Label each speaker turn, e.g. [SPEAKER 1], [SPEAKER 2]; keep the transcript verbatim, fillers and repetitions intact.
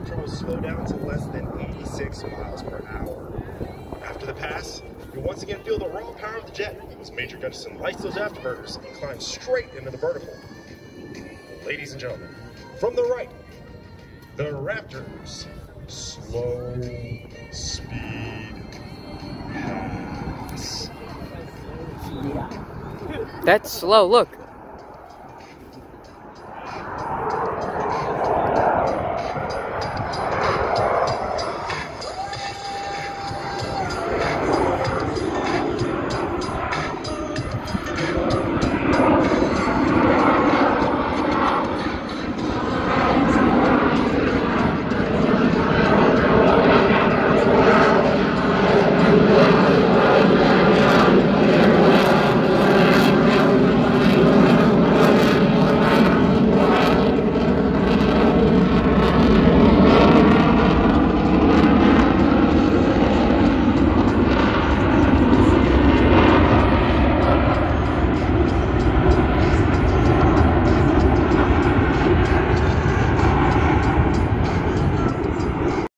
[SPEAKER 1] Raptor will slow down to less than eighty-six miles per hour. After the pass, you'll once again feel the raw power of the jet as Major Gunderson lights those afterburners and climbs straight into the vertical. Ladies and gentlemen, from the right, the Raptor's slow speed pass.
[SPEAKER 2] That's slow, look.